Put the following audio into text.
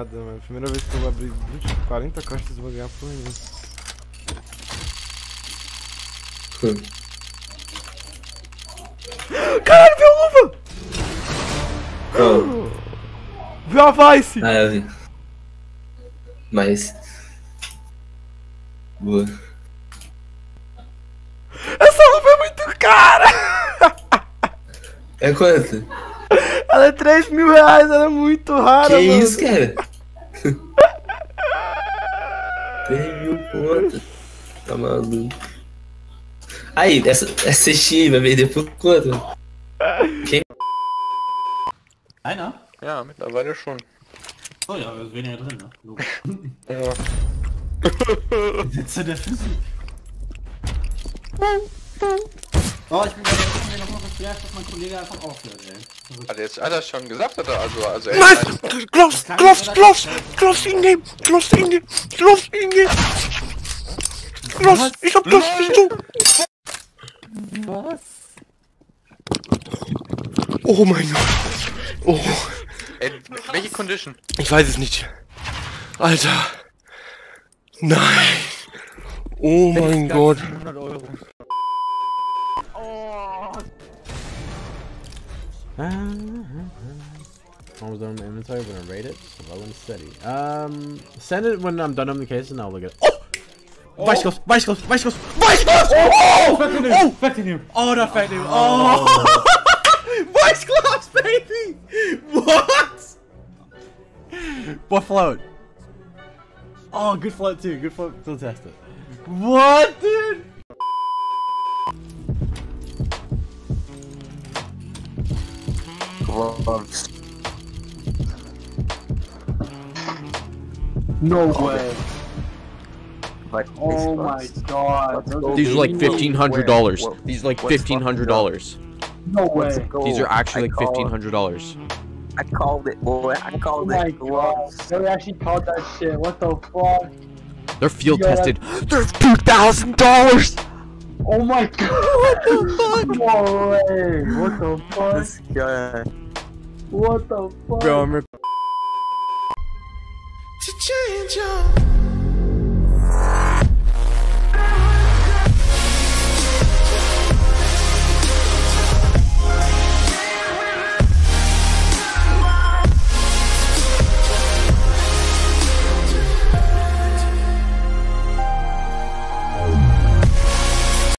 nada, mano. Primeira vez que eu abri 20, 40 caixas eu vou ganhar por nenhum. Caralho, viu a luva! Oh. Viu a Vice! Ah, eu vi. Mas... Boa. Essa luva é muito cara! É quanto? Ela é 3 mil reais, ela é muito rara, Que mano. isso, cara? 3 mil conto. Tá maluco. Aí, essa Steam vai vender por quanto? Quem? I know. Ja, mittlerweile schon. Oh ja, wir wären ja drin, ne? Logisch. Ja. Sitze der Physik. Oh, ich bin gerade noch mal bestärkt, dass mein Kollege einfach aufhört, ey. Hat er schon gesagt, oder? Also Nein! Gloves in-game! Gloves in-game! Gloves in-game! Gloves! Ich hab Gloves, bist du? Was? Oh mein Gott! Oh! Ey, welche Condition? Ich weiß es nicht. Alter! Nein! Oh mein Gott! 100 Euro. Almost done in the inventory. We're gonna rate it. Slow and steady. Send it when I'm done on the case, and I'll look at it. Oh! Vice Ghost! Vice Ghost! Vice Ghost! Vice Ghost! Oh! Affecting him! Oh, that affected him! Oh! Vice Gloves, baby! What? What float? Oh, good float too. Good float to test it. What, dude? Gloves. No way. Oh my god. These are like $1,500. These are like $1,500. No way. These are actually like $1,500. I called it, boy. I Oh called my it. god. They actually called that shit. What the fuck? They're field tested. They're $2,000. Oh my god. What the fuck? No way. What the fuck? This guy. What the fuck? Bro, I'm To change your